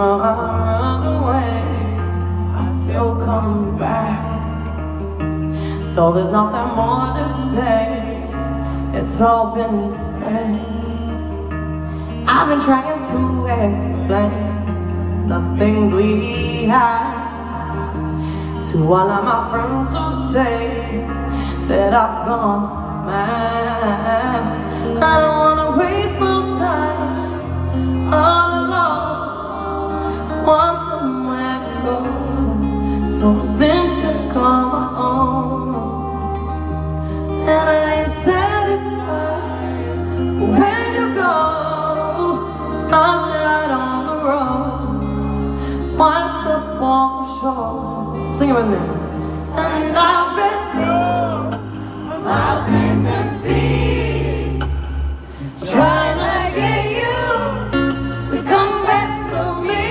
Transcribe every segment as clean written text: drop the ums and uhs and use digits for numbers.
though I run away, I still come back. Though there's nothing more to say, it's all been said. I've been trying to explain the things we had to all of my friends who say that I've gone mad. I don't wanna waste no time all alone. Want somewhere to go, something to call my own. And I ain't satisfied when you go. Lost out on the road, washed up on the shore. Sing it with me. And I've been through mountains and seas, trying to get you to come back to me.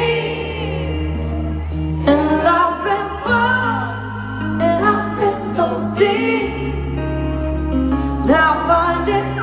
And I've been far, and I've been so deep. Now I find it